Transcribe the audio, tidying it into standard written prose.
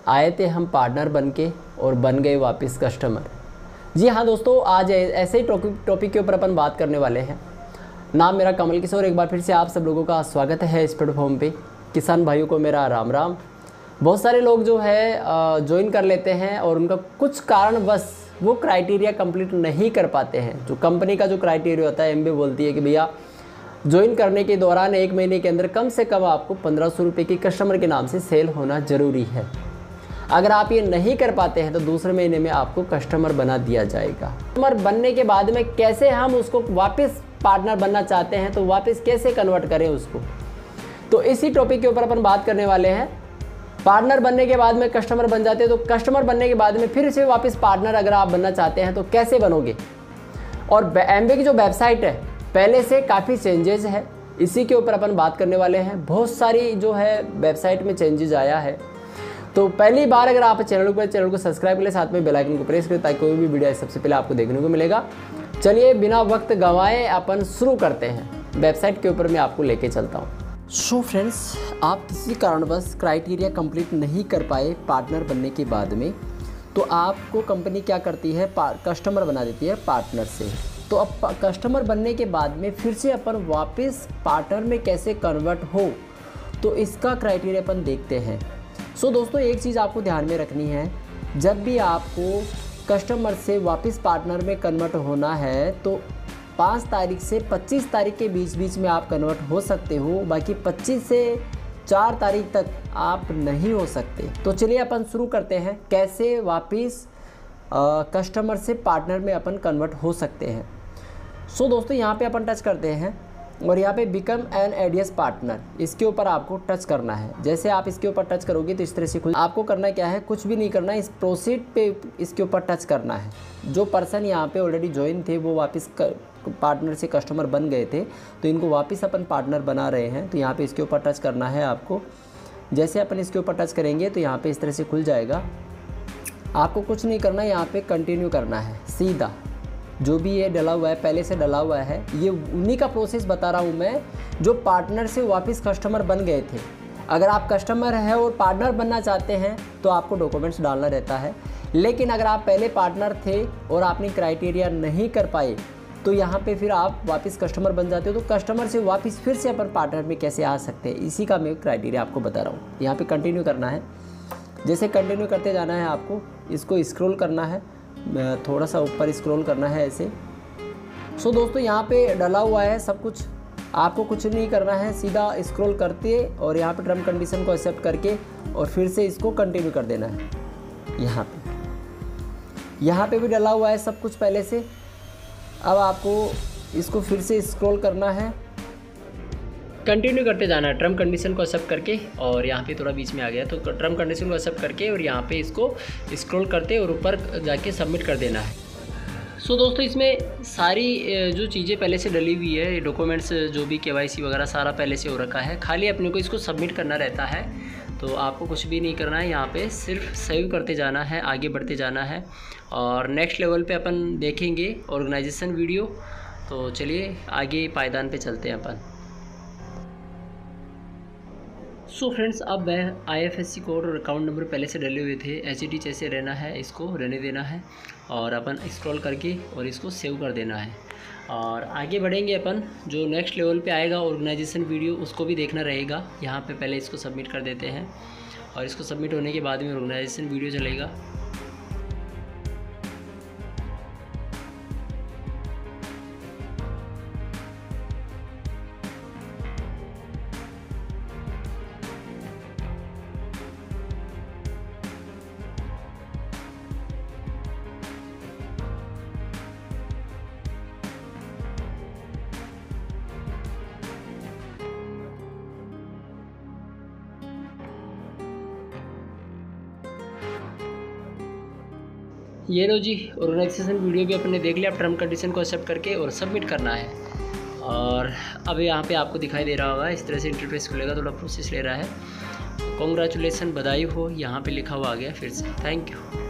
आए थे हम पार्टनर बन के और बन गए वापस कस्टमर। जी हाँ दोस्तों, आज ऐसे ही टॉपिक के ऊपर अपन बात करने वाले हैं। नाम मेरा कमल किशोर, एक बार फिर से आप सब लोगों का स्वागत है इस प्लेटफॉर्म पे। किसान भाइयों को मेरा राम राम। बहुत सारे लोग जो है ज्वाइन कर लेते हैं और उनका कुछ कारणवश वो क्राइटेरिया कंप्लीट नहीं कर पाते हैं। जो कंपनी का जो क्राइटेरिया होता है, एमबीए बोलती है कि भैया ज्वाइन करने के दौरान 1 महीने के अंदर कम से कम आपको 1500 रुपये की कस्टमर के नाम से सेल होना ज़रूरी है। अगर आप ये नहीं कर पाते हैं तो दूसरे महीने में आपको कस्टमर बना दिया जाएगा। कस्टमर बनने के बाद में कैसे हम उसको वापस पार्टनर बनना चाहते हैं तो वापस कैसे कन्वर्ट करें उसको, तो इसी टॉपिक के ऊपर अपन बात करने वाले हैं। पार्टनर बनने के बाद में कस्टमर बन जाते हैं, तो कस्टमर बनने के बाद में फिर से वापस पार्टनर अगर आप बनना चाहते हैं तो कैसे बनोगे। और एमबीए की जो वेबसाइट है पहले से काफ़ी चेंजेस है, इसी के ऊपर अपन बात करने वाले हैं। बहुत सारी जो है वेबसाइट में चेंजेस आया है। तो पहली बार अगर आप चैनल को सब्सक्राइब करें, साथ में बेल आइकन को प्रेस करें ताकि कोई भी वीडियो सबसे पहले आपको देखने को मिलेगा। चलिए बिना वक्त गंवाए अपन शुरू करते हैं। वेबसाइट के ऊपर मैं आपको लेके चलता हूँ। सो फ्रेंड्स, आप किसी कारणवश क्राइटेरिया कंप्लीट नहीं कर पाए पार्टनर बनने के बाद में, तो आपको कंपनी क्या करती है, कस्टमर बना देती है पार्टनर से। तो अब कस्टमर बनने के बाद में फिर से अपन वापस पार्टनर में कैसे कन्वर्ट हो, तो इसका क्राइटेरिया अपन देखते हैं। सो दोस्तों, एक चीज़ आपको ध्यान में रखनी है, जब भी आपको कस्टमर से वापस पार्टनर में कन्वर्ट होना है तो 5 तारीख से 25 तारीख के बीच में आप कन्वर्ट हो सकते हो। बाकी 25 से 4 तारीख तक आप नहीं हो सकते। तो चलिए अपन शुरू करते हैं कैसे वापस कस्टमर से पार्टनर में अपन कन्वर्ट हो सकते हैं। सो दोस्तों, यहाँ पे अपन टच करते हैं और यहाँ पे बिकम एन एडीएस पार्टनर, इसके ऊपर आपको टच करना है। जैसे आप इसके ऊपर टच करोगे तो इस तरह से आपको करना क्या है, कुछ भी नहीं करना है, इस प्रोसीड पे इसके ऊपर टच करना है। जो पर्सन यहाँ पे ऑलरेडी ज्वाइन थे वो वापस पार्टनर से कस्टमर बन गए थे, तो इनको वापस अपन पार्टनर बना रहे हैं। तो यहाँ पे इसके ऊपर टच करना है आपको। जैसे अपन इसके ऊपर टच करेंगे तो यहाँ पे इस तरह से खुल जाएगा। आपको कुछ नहीं करना है, यहाँ पे कंटिन्यू करना है सीधा। जो भी ये डला हुआ है, पहले से डला हुआ है, ये उन्हीं का प्रोसेस बता रहा हूँ मैं, जो पार्टनर से वापस कस्टमर बन गए थे। अगर आप कस्टमर हैं और पार्टनर बनना चाहते हैं तो आपको डॉक्यूमेंट्स डालना रहता है। लेकिन अगर आप पहले पार्टनर थे और आपने क्राइटेरिया नहीं कर पाए तो यहाँ पे फिर आप वापस कस्टमर बन जाते हो। तो कस्टमर से वापस फिर से अपन पार्टनर में कैसे आ सकते हैं, इसी का मैं क्राइटेरिया आपको बता रहा हूँ। यहाँ पे कंटिन्यू करना है। जैसे कंटिन्यू करते जाना है, आपको इसको स्क्रॉल करना है, थोड़ा सा ऊपर स्क्रॉल करना है ऐसे। सो दोस्तों, यहाँ पे डला हुआ है सब कुछ, आपको कुछ नहीं करना है, सीधा स्क्रॉल करते और यहाँ पे टर्म कंडीशन को एक्सेप्ट करके और फिर से इसको कंटिन्यू कर देना है। यहाँ पे भी डला हुआ है सब कुछ पहले से। अब आपको इसको फिर से स्क्रॉल करना है, कंटिन्यू करते जाना है टर्म कंडीशन को एक्सेप्ट करके। और यहाँ पे थोड़ा बीच में आ गया तो टर्म कंडीशन को एक्सेप्ट करके और यहाँ पे इसको स्क्रॉल करते और ऊपर जाके सबमिट कर देना है। सो दोस्तों, इसमें सारी जो चीज़ें पहले से डली हुई है, डॉक्यूमेंट्स जो भी केवाईसी वगैरह सारा पहले से हो रखा है, खाली अपने को इसको सबमिट करना रहता है। तो आपको कुछ भी नहीं करना है, यहाँ पे सिर्फ सेव करते जाना है, आगे बढ़ते जाना है। और नेक्स्ट लेवल पे अपन देखेंगे ऑर्गेनाइजेशन वीडियो। तो चलिए आगे पायदान पे चलते हैं अपन। सो फ्रेंड्स, अब IFSC कोड और अकाउंट नंबर पहले से डले हुए थे, HTTP जैसे रहना है, इसको रहने देना है और अपन स्क्रॉल करके और इसको सेव कर देना है। और आगे बढ़ेंगे अपन, जो नेक्स्ट लेवल पे आएगा ऑर्गेनाइजेशन वीडियो, उसको भी देखना रहेगा। यहाँ पे पहले इसको सबमिट कर देते हैं और इसको सबमिट होने के बाद में ऑर्गेनाइजेशन वीडियो चलेगा। ये लो जी, ऑर्गेनाइजेशन वीडियो भी अपने देख लिया। अब टर्म कंडीशन को एक्सेप्ट करके और सबमिट करना है। और अब यहाँ पे आपको दिखाई दे रहा होगा, इस तरह से इंटरफेस खुलेगा, थोड़ा प्रोसेस ले रहा है। कॉन्ग्रेचुलेसन, बधाई हो, यहाँ पे लिखा हुआ आ गया फिर से, थैंक यू।